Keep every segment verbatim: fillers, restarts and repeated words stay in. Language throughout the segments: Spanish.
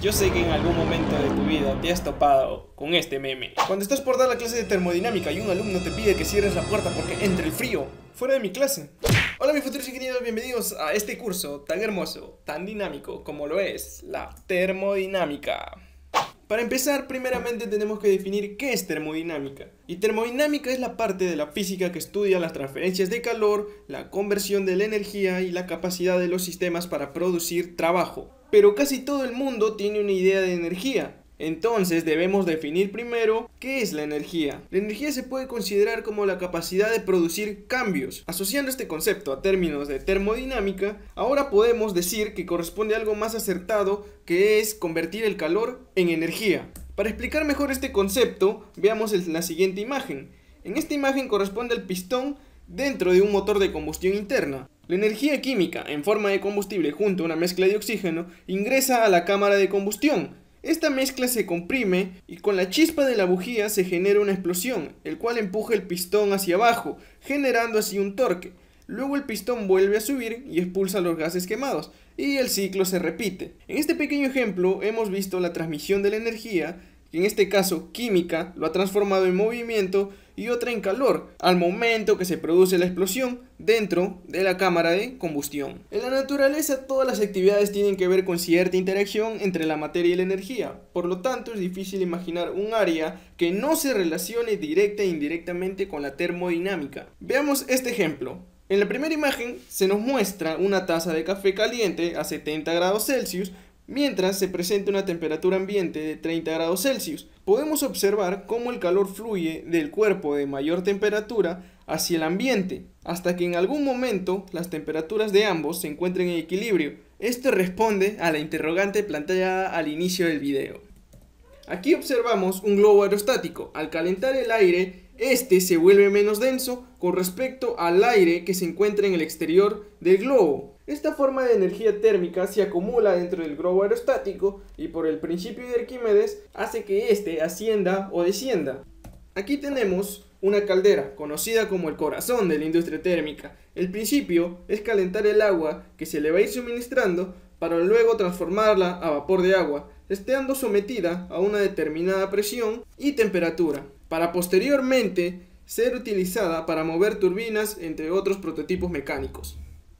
Yo sé que en algún momento de tu vida te has topado con este meme. Cuando estás por dar la clase de termodinámica y un alumno te pide que cierres la puerta porque entra el frío. Fuera de mi clase. Hola mis futuros ingenieros, bienvenidos a este curso tan hermoso, tan dinámico como lo es la termodinámica. Para empezar, primeramente tenemos que definir qué es termodinámica. Y termodinámica es la parte de la física que estudia las transferencias de calor, la conversión de la energía y la capacidad de los sistemas para producir trabajo. Pero casi todo el mundo tiene una idea de energía. Entonces debemos definir primero qué es la energía. La energía se puede considerar como la capacidad de producir cambios. Asociando este concepto a términos de termodinámica, ahora podemos decir que corresponde a algo más acertado, que es convertir el calor en energía. Para explicar mejor este concepto, veamos la siguiente imagen. En esta imagen corresponde al pistón dentro de un motor de combustión interna. La energía química en forma de combustible junto a una mezcla de oxígeno ingresa a la cámara de combustión. Esta mezcla se comprime y con la chispa de la bujía se genera una explosión, el cual empuja el pistón hacia abajo, generando así un torque. Luego el pistón vuelve a subir y expulsa los gases quemados, y el ciclo se repite. En este pequeño ejemplo hemos visto la transmisión de la energía, que en este caso química lo ha transformado en movimiento y otra en calor, al momento que se produce la explosión dentro de la cámara de combustión. En la naturaleza todas las actividades tienen que ver con cierta interacción entre la materia y la energía, por lo tanto es difícil imaginar un área que no se relacione directa e indirectamente con la termodinámica. Veamos este ejemplo. En la primera imagen se nos muestra una taza de café caliente a setenta grados Celsius, mientras se presenta una temperatura ambiente de treinta grados Celsius. Podemos observar cómo el calor fluye del cuerpo de mayor temperatura hacia el ambiente, hasta que en algún momento las temperaturas de ambos se encuentren en equilibrio. Esto responde a la interrogante planteada al inicio del video. Aquí observamos un globo aerostático. Al calentar el aire, este se vuelve menos denso con respecto al aire que se encuentra en el exterior del globo. Esta forma de energía térmica se acumula dentro del globo aerostático y por el principio de Arquímedes hace que éste ascienda o descienda. Aquí tenemos una caldera, conocida como el corazón de la industria térmica. El principio es calentar el agua que se le va a ir suministrando para luego transformarla a vapor de agua, estando sometida a una determinada presión y temperatura, para posteriormente ser utilizada para mover turbinas, entre otros prototipos mecánicos.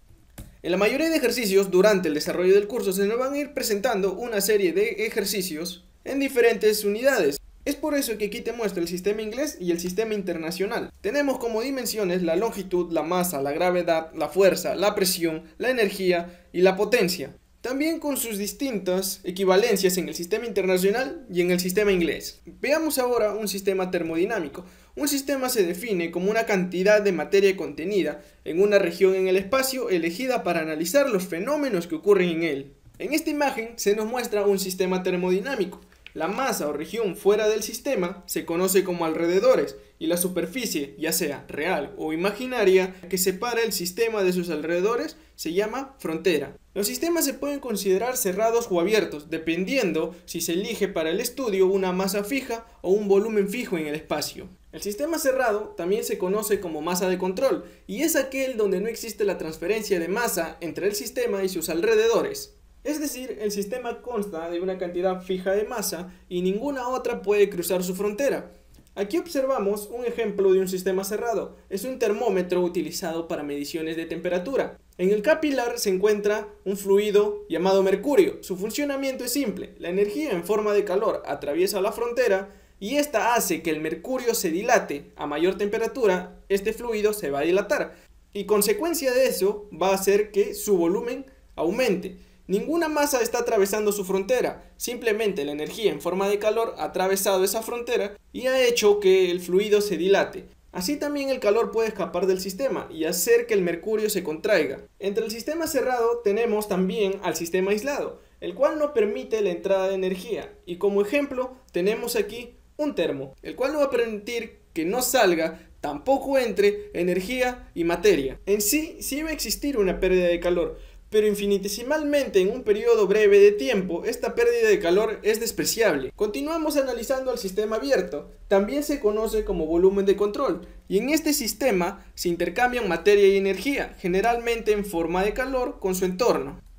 En la mayoría de ejercicios durante el desarrollo del curso se nos van a ir presentando una serie de ejercicios en diferentes unidades. Es por eso que aquí te muestro el sistema inglés y el sistema internacional. Tenemos como dimensiones la longitud, la masa, la gravedad, la fuerza, la presión, la energía y la potencia. También con sus distintas equivalencias en el sistema internacional y en el sistema inglés. Veamos ahora un sistema termodinámico. Un sistema se define como una cantidad de materia contenida en una región en el espacio elegida para analizar los fenómenos que ocurren en él. En esta imagen se nos muestra un sistema termodinámico. La masa o región fuera del sistema se conoce como alrededores y la superficie, ya sea real o imaginaria, que separa el sistema de sus alrededores se llama frontera. Los sistemas se pueden considerar cerrados o abiertos, dependiendo si se elige para el estudio una masa fija o un volumen fijo en el espacio. El sistema cerrado también se conoce como masa de control y es aquel donde no existe la transferencia de masa entre el sistema y sus alrededores. Es decir, el sistema consta de una cantidad fija de masa y ninguna otra puede cruzar su frontera. Aquí observamos un ejemplo de un sistema cerrado. Es un termómetro utilizado para mediciones de temperatura. En el capilar se encuentra un fluido llamado mercurio. Su funcionamiento es simple. La energía en forma de calor atraviesa la frontera y esta hace que el mercurio se dilate. A mayor temperatura, este fluido se va a dilatar y consecuencia de eso va a hacer que su volumen aumente. Ninguna masa está atravesando su frontera, simplemente la energía en forma de calor ha atravesado esa frontera y ha hecho que el fluido se dilate. Así también el calor puede escapar del sistema y hacer que el mercurio se contraiga. Entre el sistema cerrado tenemos también al sistema aislado, el cual no permite la entrada de energía. Y como ejemplo tenemos aquí un termo, el cual no va a permitir que no salga, tampoco entre energía y materia. En sí, sí va a existir una pérdida de calor, pero infinitesimalmente en un periodo breve de tiempo, esta pérdida de calor es despreciable. Continuamos analizando el sistema abierto, también se conoce como volumen de control, y en este sistema se intercambian materia y energía, generalmente en forma de calor con su entorno.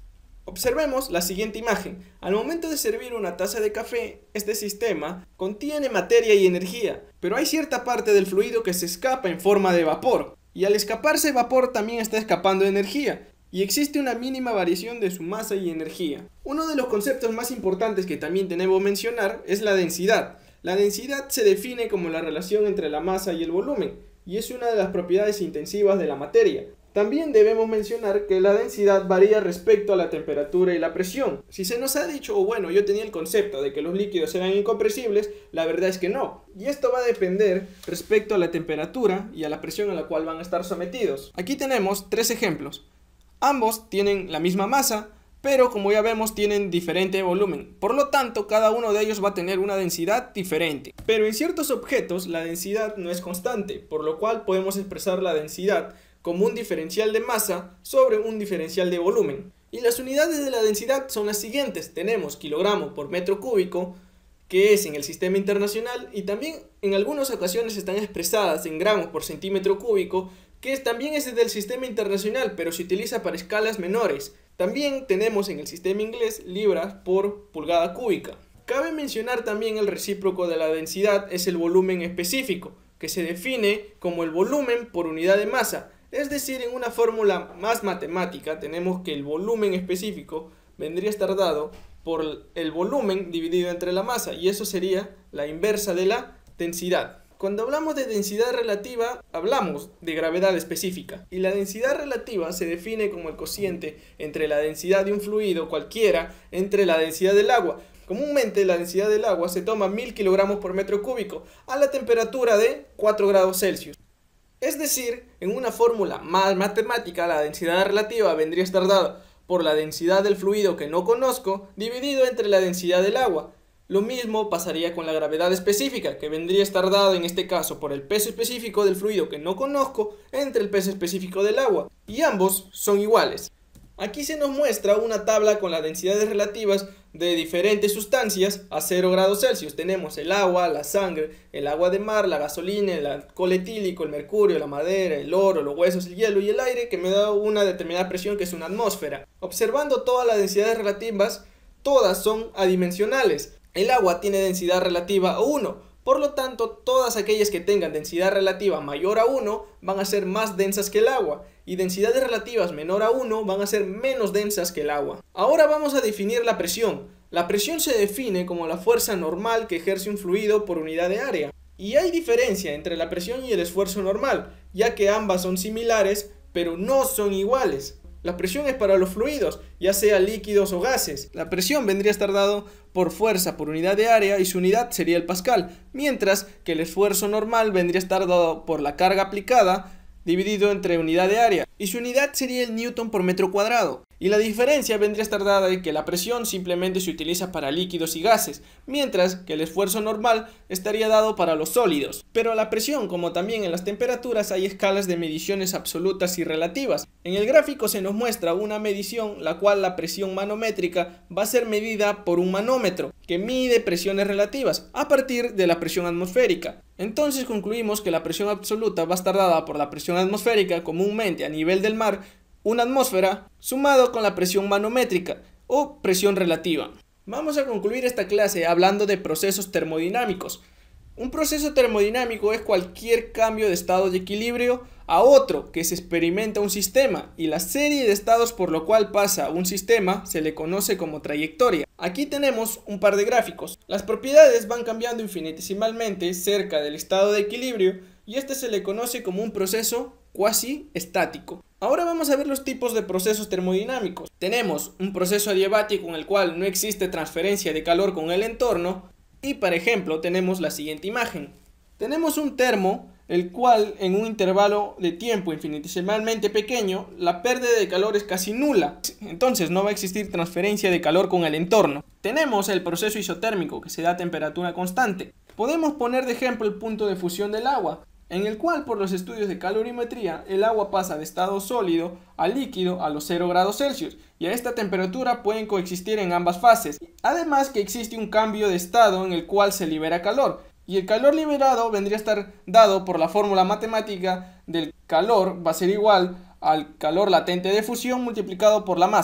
Observemos la siguiente imagen. Al momento de servir una taza de café, este sistema contiene materia y energía, pero hay cierta parte del fluido que se escapa en forma de vapor, y al escaparse vapor también está escapando energía, y existe una mínima variación de su masa y energía. Uno de los conceptos más importantes que también tenemos que mencionar es la densidad. La densidad se define como la relación entre la masa y el volumen, y es una de las propiedades intensivas de la materia. También debemos mencionar que la densidad varía respecto a la temperatura y la presión. Si se nos ha dicho, o bueno, yo tenía el concepto de que los líquidos eran incompresibles, la verdad es que no. Y esto va a depender respecto a la temperatura y a la presión a la cual van a estar sometidos. Aquí tenemos tres ejemplos. Ambos tienen la misma masa, pero como ya vemos tienen diferente volumen. Por lo tanto, cada uno de ellos va a tener una densidad diferente. Pero en ciertos objetos la densidad no es constante, por lo cual podemos expresar la densidad como un diferencial de masa sobre un diferencial de volumen. Y las unidades de la densidad son las siguientes. Tenemos kilogramo por metro cúbico, que es en el sistema internacional, y también en algunas ocasiones están expresadas en gramos por centímetro cúbico, que es, también es del sistema internacional, pero se utiliza para escalas menores. También tenemos en el sistema inglés libras por pulgada cúbica. Cabe mencionar también el recíproco de la densidad es el volumen específico, que se define como el volumen por unidad de masa. Es decir, en una fórmula más matemática tenemos que el volumen específico vendría a estar dado por el volumen dividido entre la masa, y eso sería la inversa de la densidad. Cuando hablamos de densidad relativa, hablamos de gravedad específica, y la densidad relativa se define como el cociente entre la densidad de un fluido cualquiera entre la densidad del agua. Comúnmente la densidad del agua se toma mil kilogramos por metro cúbico a la temperatura de cuatro grados Celsius. Es decir, en una fórmula más matemática, la densidad relativa vendría a estar dada por la densidad del fluido que no conozco dividido entre la densidad del agua. Lo mismo pasaría con la gravedad específica, que vendría a estar dada en este caso por el peso específico del fluido que no conozco entre el peso específico del agua, y ambos son iguales. Aquí se nos muestra una tabla con las densidades relativas de diferentes sustancias a cero grados Celsius. Tenemos el agua, la sangre, el agua de mar, la gasolina, el alcohol etílico, el mercurio, la madera, el oro, los huesos, el hielo y el aire, que me da una determinada presión que es una atmósfera. Observando todas las densidades relativas, todas son adimensionales. El agua tiene densidad relativa a uno. Por lo tanto, todas aquellas que tengan densidad relativa mayor a uno van a ser más densas que el agua, y densidades relativas menor a uno van a ser menos densas que el agua. Ahora vamos a definir la presión. La presión se define como la fuerza normal que ejerce un fluido por unidad de área. Y hay diferencia entre la presión y el esfuerzo normal, ya que ambas son similares, pero no son iguales. La presión es para los fluidos, ya sea líquidos o gases. La presión vendría a estar dado por fuerza por unidad de área y su unidad sería el pascal, mientras que el esfuerzo normal vendría a estar dado por la carga aplicada dividido entre unidad de área, y su unidad sería el newton por metro cuadrado. Y la diferencia vendría a estar dada en que la presión simplemente se utiliza para líquidos y gases, mientras que el esfuerzo normal estaría dado para los sólidos. Pero la presión, como también en las temperaturas, hay escalas de mediciones absolutas y relativas. En el gráfico se nos muestra una medición, la cual la presión manométrica va a ser medida por un manómetro, que mide presiones relativas a partir de la presión atmosférica. Entonces concluimos que la presión absoluta va a estar dada por la presión atmosférica, comúnmente a nivel del mar, una atmósfera, sumado con la presión manométrica o presión relativa. Vamos a concluir esta clase hablando de procesos termodinámicos. Un proceso termodinámico es cualquier cambio de estado de equilibrio a otro que se experimenta un sistema, y la serie de estados por lo cual pasa un sistema se le conoce como trayectoria. Aquí tenemos un par de gráficos. Las propiedades van cambiando infinitesimalmente cerca del estado de equilibrio, y este se le conoce como un proceso cuasi estático. Ahora vamos a ver los tipos de procesos termodinámicos. Tenemos un proceso adiabático en el cual no existe transferencia de calor con el entorno, y por ejemplo tenemos la siguiente imagen. Tenemos un termo, el cual en un intervalo de tiempo infinitesimalmente pequeño, la pérdida de calor es casi nula, entonces no va a existir transferencia de calor con el entorno. Tenemos el proceso isotérmico, que se da a temperatura constante. Podemos poner de ejemplo el punto de fusión del agua, en el cual por los estudios de calorimetría el agua pasa de estado sólido a líquido a los cero grados Celsius, y a esta temperatura pueden coexistir en ambas fases. Además que existe un cambio de estado en el cual se libera calor, y el calor liberado vendría a estar dado por la fórmula matemática del calor va a ser igual al calor latente de fusión multiplicado por la masa.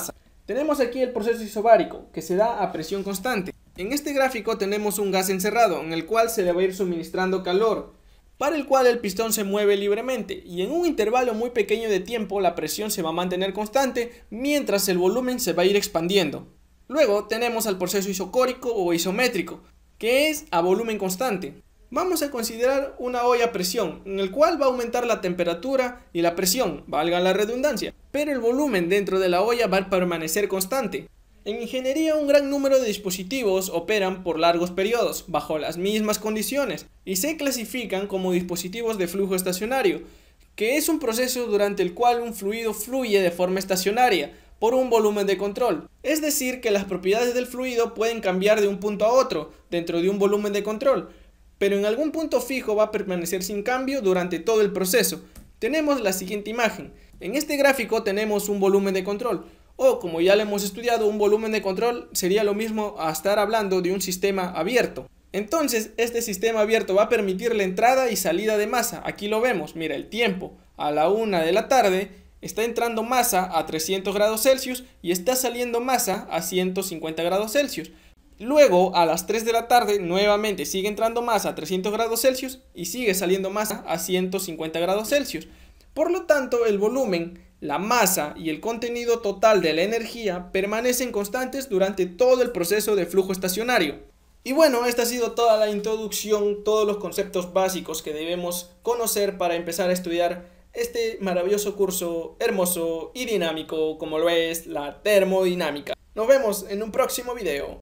Tenemos aquí el proceso isobárico, que se da a presión constante. En este gráfico tenemos un gas encerrado, en el cual se le va a ir suministrando calor, para el cual el pistón se mueve libremente, y en un intervalo muy pequeño de tiempo la presión se va a mantener constante, mientras el volumen se va a ir expandiendo. Luego tenemos al proceso isocórico o isométrico, que es a volumen constante. Vamos a considerar una olla a presión, en el cual va a aumentar la temperatura y la presión, valga la redundancia, pero el volumen dentro de la olla va a permanecer constante. En ingeniería, un gran número de dispositivos operan por largos periodos, bajo las mismas condiciones, y se clasifican como dispositivos de flujo estacionario, que es un proceso durante el cual un fluido fluye de forma estacionaria, por un volumen de control. Es decir, que las propiedades del fluido pueden cambiar de un punto a otro, dentro de un volumen de control, pero en algún punto fijo va a permanecer sin cambio durante todo el proceso. Tenemos la siguiente imagen. En este gráfico tenemos un volumen de control, o como ya lo hemos estudiado, un volumen de control sería lo mismo a estar hablando de un sistema abierto. Entonces, este sistema abierto va a permitir la entrada y salida de masa. Aquí lo vemos, mira el tiempo. A la una de la tarde está entrando masa a trescientos grados Celsius y está saliendo masa a ciento cincuenta grados Celsius. Luego, a las tres de la tarde, nuevamente sigue entrando masa a trescientos grados Celsius y sigue saliendo masa a ciento cincuenta grados Celsius. Por lo tanto, el volumen, la masa y el contenido total de la energía permanecen constantes durante todo el proceso de flujo estacionario. Y bueno, esta ha sido toda la introducción, todos los conceptos básicos que debemos conocer para empezar a estudiar este maravilloso curso hermoso y dinámico como lo es la termodinámica. Nos vemos en un próximo video.